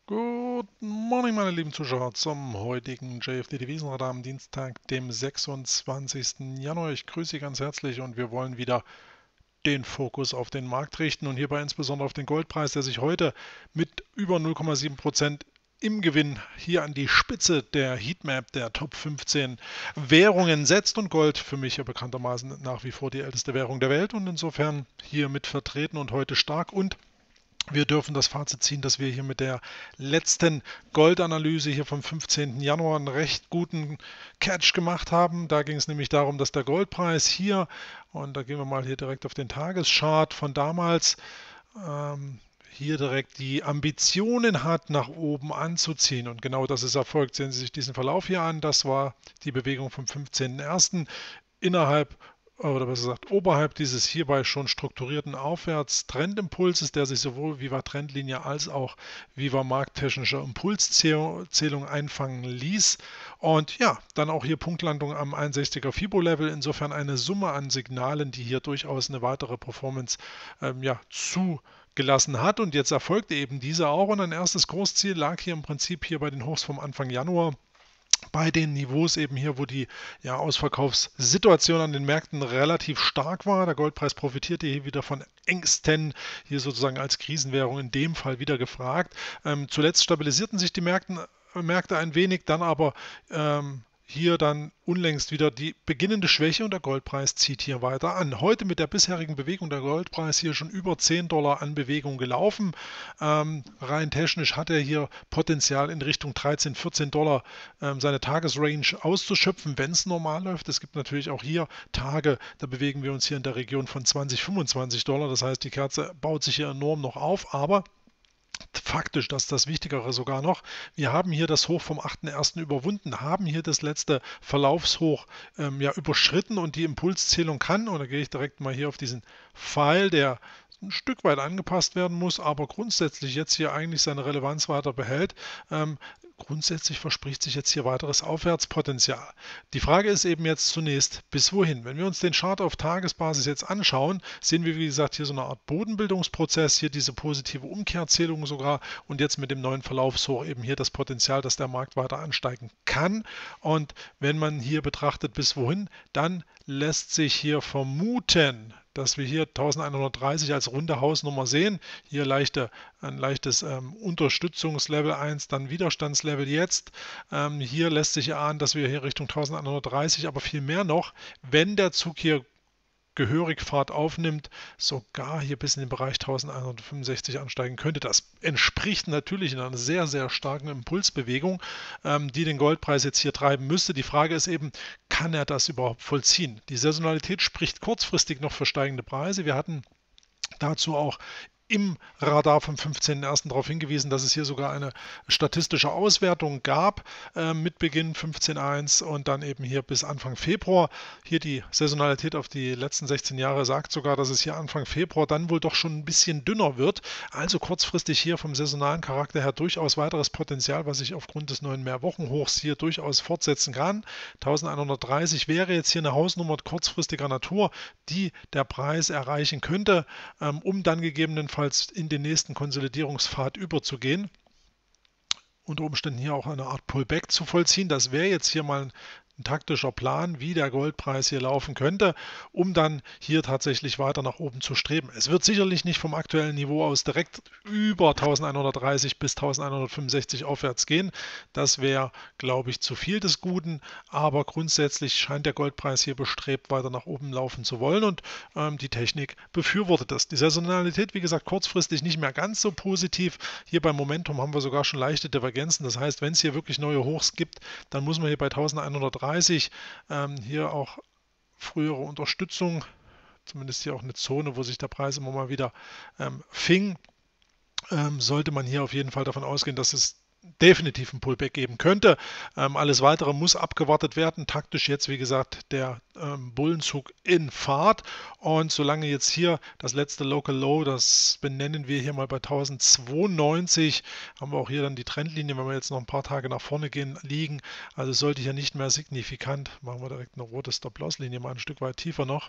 Good morning, meine lieben Zuschauer, zum heutigen JFD Devisenradar am Dienstag, dem 26. Januar. Ich grüße Sie ganz herzlich und wir wollen wieder den Fokus auf den Markt richten und hierbei insbesondere auf den Goldpreis, der sich heute mit über 0,7% im Gewinn hier an die Spitze der Heatmap der Top 15 Währungen setzt und Gold für mich ja bekanntermaßen nach wie vor die älteste Währung der Welt und insofern hier mit vertreten und heute stark und wir dürfen das Fazit ziehen, dass wir hier mit der letzten Goldanalyse hier vom 15. Januar einen recht guten Catch gemacht haben. Da ging es nämlich darum, dass der Goldpreis hier, und da gehen wir mal hier direkt auf den Tageschart von damals, hier direkt die Ambitionen hat, nach oben anzuziehen. Und genau das ist erfolgt. Sehen Sie sich diesen Verlauf hier an. Das war die Bewegung vom 15.01. innerhalb oder besser gesagt oberhalb dieses hierbei schon strukturierten Aufwärtstrendimpulses, der sich sowohl Viva Trendlinie als auch Viva markttechnischer Impulszählung einfangen ließ. Und ja, dann auch hier Punktlandung am 61er Fibo-Level. Insofern eine Summe an Signalen, die hier durchaus eine weitere Performance ja, zugelassen hat. Und jetzt erfolgte eben diese auch. Und ein erstes Kursziel lag hier im Prinzip hier bei den Hochs vom Anfang Januar bei den Niveaus eben hier, wo die ja, Ausverkaufssituation an den Märkten relativ stark war. Der Goldpreis profitierte hier wieder von Ängsten, hier sozusagen als Krisenwährung in dem Fall wieder gefragt. Zuletzt stabilisierten sich die Märkte ein wenig, dann aber hier dann unlängst wieder die beginnende Schwäche und der Goldpreis zieht hier weiter an. Heute mit der bisherigen Bewegung der Goldpreis hier schon über $10 an Bewegung gelaufen. Rein technisch hat er hier Potenzial in Richtung 13, $14 seine Tagesrange auszuschöpfen, wenn es normal läuft. Es gibt natürlich auch hier Tage, da bewegen wir uns hier in der Region von 20, $25. Das heißt, die Kerze baut sich hier enorm noch auf, aber faktisch, das ist das Wichtigere sogar noch. Wir haben hier das Hoch vom 8.1. überwunden, haben hier das letzte Verlaufshoch ja, überschritten und die Impulszählung kann, und da gehe ich direkt mal hier auf diesen Pfeil, der ein Stück weit angepasst werden muss, aber grundsätzlich jetzt hier eigentlich seine Relevanz weiter behält. Grundsätzlich verspricht sich jetzt hier weiteres Aufwärtspotenzial. Die Frage ist eben jetzt zunächst, bis wohin? Wenn wir uns den Chart auf Tagesbasis jetzt anschauen, sehen wir, wie gesagt, hier so eine Art Bodenbildungsprozess, hier diese positive Umkehrzählung sogar und jetzt mit dem neuen Verlaufshoch eben hier das Potenzial, dass der Markt weiter ansteigen kann. Und wenn man hier betrachtet, bis wohin, dann lässt sich hier vermuten, dass wir hier 1130 als runde Hausnummer sehen. Hier ein leichtes Unterstützungslevel 1, dann Widerstandslevel jetzt. Hier lässt sich erahnen, dass wir hier Richtung 1130, aber viel mehr noch, wenn der Zug hier gehörig Fahrt aufnimmt, sogar hier bis in den Bereich 1165 ansteigen könnte. Das entspricht natürlich in einer sehr, sehr starken Impulsbewegung, die den Goldpreis jetzt hier treiben müsste. Die Frage ist eben, kann er das überhaupt vollziehen? Die Saisonalität spricht kurzfristig noch für steigende Preise. Wir hatten dazu auch im Radar vom 15.01. darauf hingewiesen, dass es hier sogar eine statistische Auswertung gab mit Beginn 15.1 und dann eben hier bis Anfang Februar. Hier die Saisonalität auf die letzten 16 Jahre sagt sogar, dass es hier Anfang Februar dann wohl doch schon ein bisschen dünner wird. Also kurzfristig hier vom saisonalen Charakter her durchaus weiteres Potenzial, was sich aufgrund des neuen Mehrwochenhochs hier durchaus fortsetzen kann. 1130 wäre jetzt hier eine Hausnummer kurzfristiger Natur, die der Preis erreichen könnte, um dann gegebenenfalls in den nächsten Konsolidierungspfad überzugehen. Unter Umständen hier auch eine Art Pullback zu vollziehen. Das wäre jetzt hier mal ein taktischer Plan, wie der Goldpreis hier laufen könnte, um dann hier tatsächlich weiter nach oben zu streben. Es wird sicherlich nicht vom aktuellen Niveau aus direkt über 1130 bis 1165 aufwärts gehen. Das wäre, glaube ich, zu viel des Guten, aber grundsätzlich scheint der Goldpreis hier bestrebt, weiter nach oben laufen zu wollen und die Technik befürwortet das. Die Saisonalität, wie gesagt, kurzfristig nicht mehr ganz so positiv. Hier beim Momentum haben wir sogar schon leichte Divergenzen. Das heißt, wenn es hier wirklich neue Hochs gibt, dann muss man hier bei 1130 hier auch frühere Unterstützung, zumindest hier auch eine Zone, wo sich der Preis immer mal wieder fing, sollte man hier auf jeden Fall davon ausgehen, dass es definitiv ein Pullback geben könnte. Alles weitere muss abgewartet werden. Taktisch jetzt, wie gesagt, der Bullenzug in Fahrt. Und solange jetzt hier das letzte Local Low, das benennen wir hier mal bei 1092, haben wir auch hier dann die Trendlinie, wenn wir jetzt noch ein paar Tage nach vorne gehen, liegen. Also sollte hier nicht mehr signifikant, machen wir direkt eine rote Stop-Loss-Linie mal ein Stück weit tiefer noch,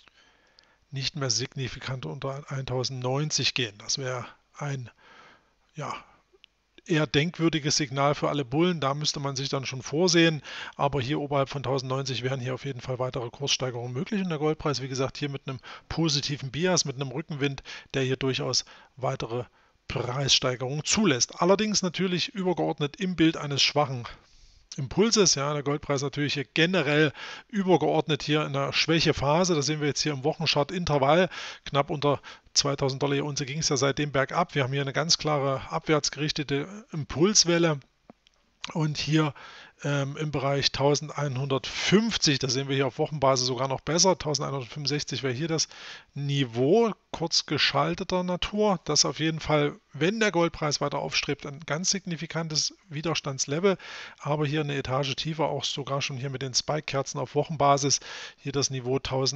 nicht mehr signifikant unter 1090 gehen. Das wäre ein ja, eher denkwürdiges Signal für alle Bullen. Da müsste man sich dann schon vorsehen. Aber hier oberhalb von 1090 wären hier auf jeden Fall weitere Kurssteigerungen möglich. Und der Goldpreis, wie gesagt, hier mit einem positiven Bias, mit einem Rückenwind, der hier durchaus weitere Preissteigerungen zulässt. Allerdings natürlich übergeordnet im Bild eines schwachen Impulses. Ja, der Goldpreis natürlich hier generell übergeordnet hier in der Schwächephase. Das sehen wir jetzt hier im Wochenchart Intervall. Knapp unter $2000 die Unze ging es ja seitdem bergab. Wir haben hier eine ganz klare abwärts gerichtete Impulswelle. Und hier im Bereich 1150, da sehen wir hier auf Wochenbasis sogar noch besser, 1165 wäre hier das Niveau, kurz geschalteter Natur. Das auf jeden Fall, wenn der Goldpreis weiter aufstrebt, ein ganz signifikantes Widerstandslevel, aber hier eine Etage tiefer, auch sogar schon hier mit den Spike-Kerzen auf Wochenbasis, hier das Niveau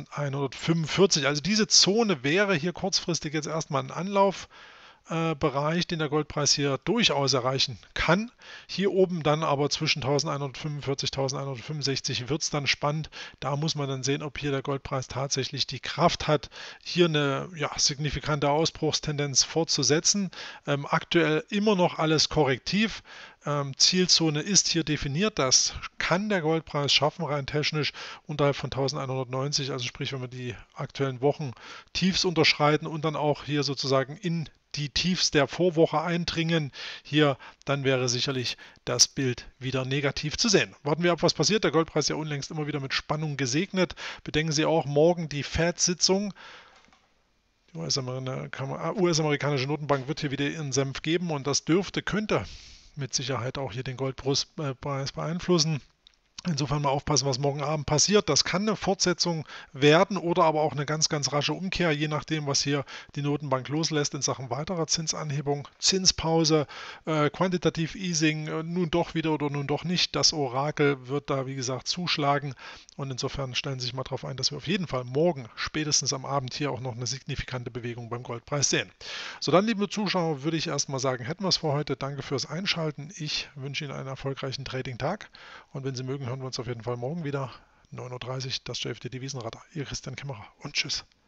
1145. Also diese Zone wäre hier kurzfristig jetzt erstmal ein Anlauf. Bereich, den der Goldpreis hier durchaus erreichen kann. Hier oben dann aber zwischen 1145, 1165 wird es dann spannend. Da muss man dann sehen, ob hier der Goldpreis tatsächlich die Kraft hat, hier eine signifikante Ausbruchstendenz fortzusetzen. Aktuell immer noch alles korrektiv. Zielzone ist hier definiert. Das kann der Goldpreis schaffen, rein technisch unterhalb von 1190. Also sprich, wenn wir die aktuellen Wochen Tiefs unterschreiten und dann auch hier sozusagen in die Tiefs der Vorwoche eindringen, hier, dann wäre sicherlich das Bild wieder negativ zu sehen. Warten wir ab, was passiert. Der Goldpreis ja unlängst immer wieder mit Spannung gesegnet. Bedenken Sie auch morgen die Fed-Sitzung. Die US-amerikanische Notenbank wird hier wieder ihren Senf geben und das könnte mit Sicherheit auch hier den Goldpreis beeinflussen. Insofern mal aufpassen, was morgen Abend passiert. Das kann eine Fortsetzung werden oder aber auch eine ganz, ganz rasche Umkehr, je nachdem, was hier die Notenbank loslässt in Sachen weiterer Zinsanhebung, Zinspause, Quantitative Easing, nun doch wieder oder nun doch nicht. Das Orakel wird da, wie gesagt, zuschlagen. Und insofern stellen Sie sich mal darauf ein, dass wir auf jeden Fall morgen, spätestens am Abend, hier auch noch eine signifikante Bewegung beim Goldpreis sehen. So, dann, liebe Zuschauer, würde ich erstmal sagen, hätten wir es für heute. Danke fürs Einschalten. Ich wünsche Ihnen einen erfolgreichen Trading-Tag. Und wenn Sie mögen, hören wir uns auf jeden Fall morgen wieder. 9:30 Uhr, das JFD Devisenradar. Ihr Christian Kämmerer und tschüss.